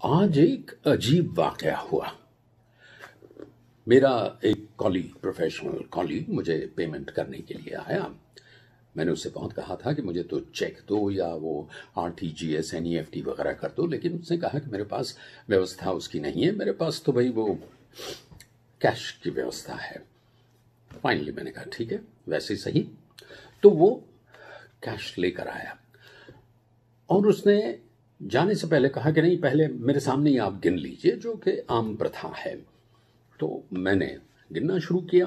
आज एक अजीब वाकया हुआ। मेरा एक कॉलीग, प्रोफेशनल कॉलीग, मुझे पेमेंट करने के लिए आया। मैंने उससे बहुत कहा था कि मुझे तो चेक दो या वो RTGS NEFT वगैरह कर दो, लेकिन उसने कहा कि मेरे पास व्यवस्था उसकी नहीं है, मेरे पास तो भाई वो कैश की व्यवस्था है। फाइनली मैंने कहा ठीक है, वैसे सही। तो वो कैश लेकर आया और उसने जाने से पहले कहा कि नहीं, पहले मेरे सामने ही आप गिन लीजिए, जो कि आम प्रथा है। तो मैंने गिनना शुरू किया।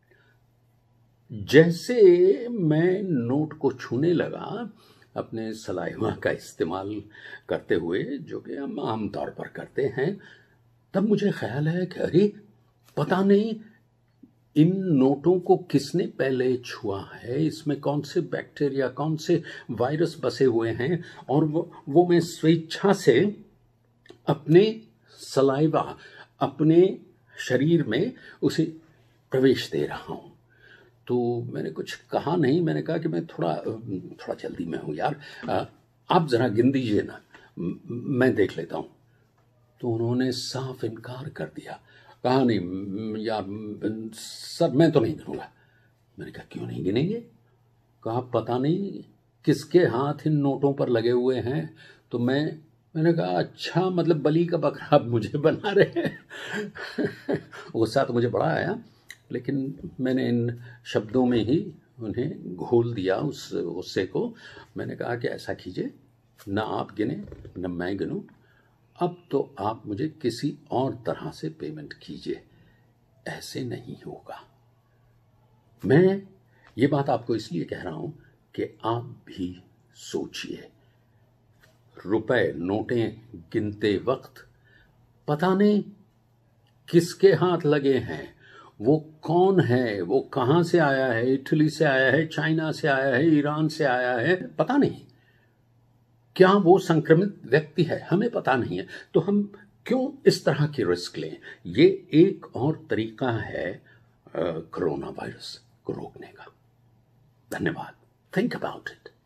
जैसे मैं नोट को छूने लगा, अपने सलाइवा का इस्तेमाल करते हुए, जो कि हम आम तौर पर करते हैं, तब मुझे ख्याल है कि अरे पता नहीं इन नोटों को किसने पहले छुआ है, इसमें कौन से बैक्टीरिया, कौन से वायरस बसे हुए हैं, और वो मैं स्वेच्छा से अपने सलाइवा, अपने शरीर में उसे प्रवेश दे रहा हूँ। तो मैंने कुछ कहा नहीं, मैंने कहा कि मैं थोड़ा जल्दी में हूँ यार, आप ज़रा गिन दीजिए ना, मैं देख लेता हूँ। तो उन्होंने साफ इनकार कर दिया, कहा नहीं यार सर, मैं तो नहीं गिनूंगा। मैंने कहा क्यों नहीं गिनेंगे? कहा पता नहीं किसके हाथ इन नोटों पर लगे हुए हैं। तो मैंने कहा अच्छा, मतलब बलि का बकरा आप मुझे बना रहे हैं। गुस्सा तो मुझे बड़ा आया, लेकिन मैंने इन शब्दों में ही उन्हें घोल दिया उस गुस्से को। मैंने कहा कि ऐसा कीजिए, ना आप गिने न मैं गिनूं, अब तो आप मुझे किसी और तरह से पेमेंट कीजिए, ऐसे नहीं होगा। मैं ये बात आपको इसलिए कह रहा हूं कि आप भी सोचिए, रुपए नोटें गिनते वक्त पता नहीं किसके हाथ लगे हैं, वो कौन है, वो कहां से आया है, इटली से आया है, चाइना से आया है, ईरान से आया है, पता नहीं। क्या वो संक्रमित व्यक्ति है, हमें पता नहीं है। तो हम क्यों इस तरह की रिस्क लें? ये एक और तरीका है कोरोना वायरस को रोकने का। धन्यवाद। Think about it.